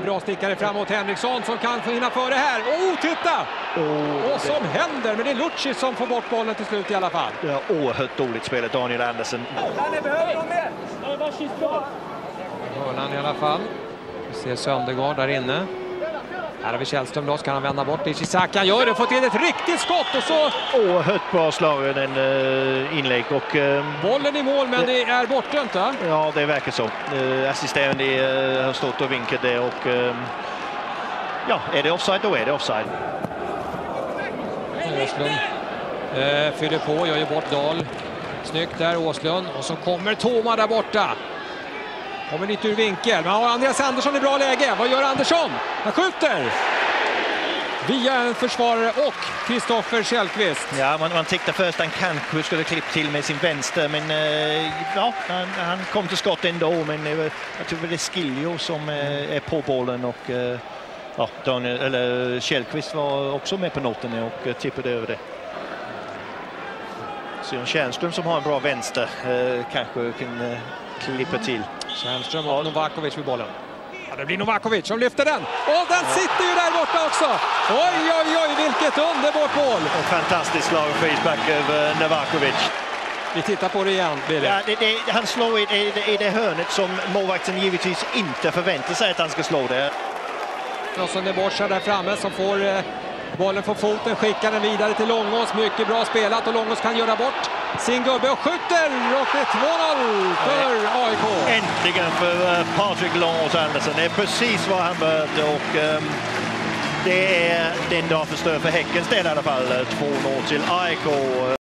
en bra stickare framåt Henriksson som kan få hinna före här. Titta! Vad som händer, men det är Lucic som får bort bollen till slut i alla fall. Ja, oerhört dåligt spelet Daniel Andersson. Hörnan i alla fall. Vi ser Söndergaard där inne. Här har vi Källström loss, kan han vända bort Ishizaki. Han gör det, får till ett riktigt skott och så... Oerhört bra slagen inlägg och... bollen i mål, men det är bortdömt, va? Ja, det verkar så. Assisterande har stått och vinkat det och... ja, är det offside då är det offside. Åslund fyller på, gör ju bort Dahl. Snyggt där Åslund. Och så kommer Toma där borta. Kommer lite ur vinkel. Men har Andreas Andersson i bra läge. Vad gör Andersson? Han skjuter! Via en försvarare och Kristoffer Källqvist. Ja, man tyckte först han kanske skulle klippa till med sin vänster. Men ja, han kom till skott ändå. Men jag tror det är Skiljo som är på bollen. Och ja, Källqvist var också med på noten och tippade över det. Så Tjärnström som har en bra vänster kanske kan klippa till. Tjärnström och Novakovic vid bollen. Ja, det blir Novakovic som lyfter den. Och den sitter ju där borta också. Oj, oj, oj, vilket underbart mål. En fantastisk slag och frisback över Novakovic. Vi tittar på det igen, Billy. Ja, han slår i det hörnet som målvakten givetvis inte förväntar sig att han ska slå det. Någon är borta där framme som får bollen på foten, skickar den vidare till Långås. Mycket bra spelat och Långås kan göra bort sin gubbe och skjuter. Och det är 2-0 för AIK. Äntligen för Patrik Långås Andersson. Det är precis vad han behövde och det är den dag förstör för Häckens del i alla fall. 2-0 till AIK.